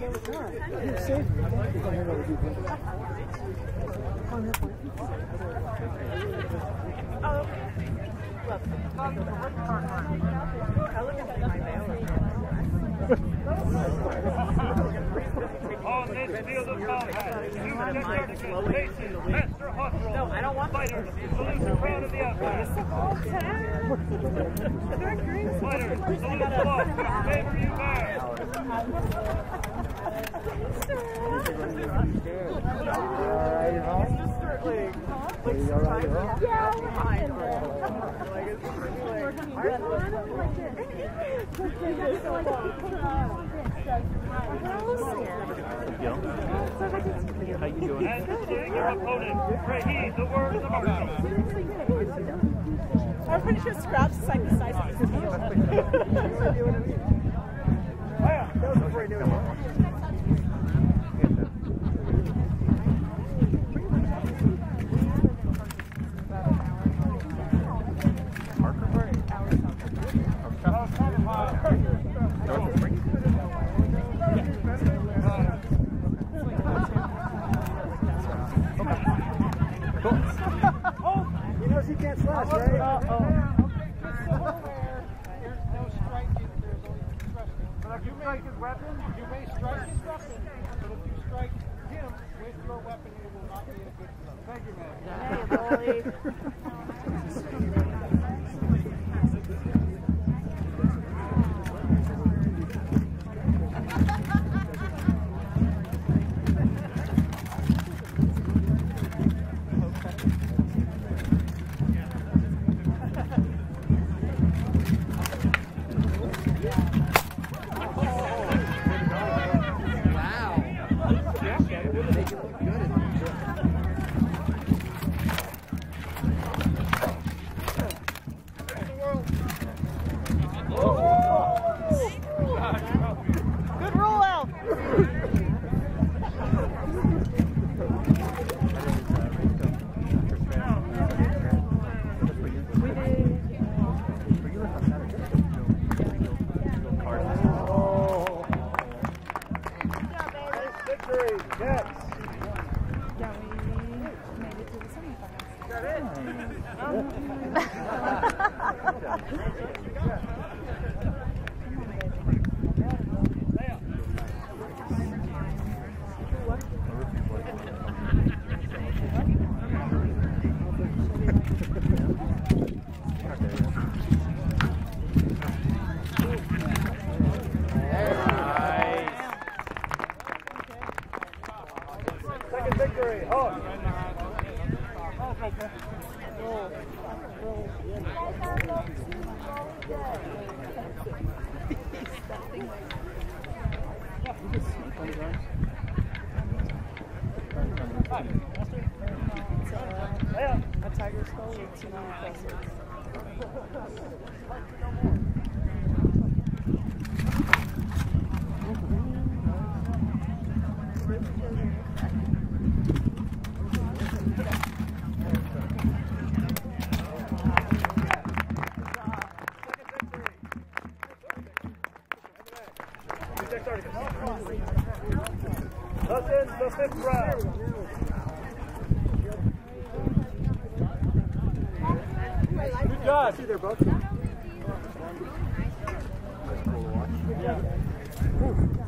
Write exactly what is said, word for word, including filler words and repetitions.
On this field of combat, two Jaxx facing Master Hostile. No, I don't want fighters. Salute the crowd of the Outlands. Fighters, salute the boss. Favor you guys. How you doing? As you see your opponent, pray heed the words of our God. I'm pretty sure Scraps is like the size of his heel. Oh yeah, that was before he knew it. He can't slash, right? Uh oh. But if you strike his weapon, you may strike his weapon, but if you strike him with your weapon, it will not be a good throw. Thank you, man. Victory! Oh! A tiger skull with two necklaces. That's in the fifth round. Good job. See, they're both. Yeah.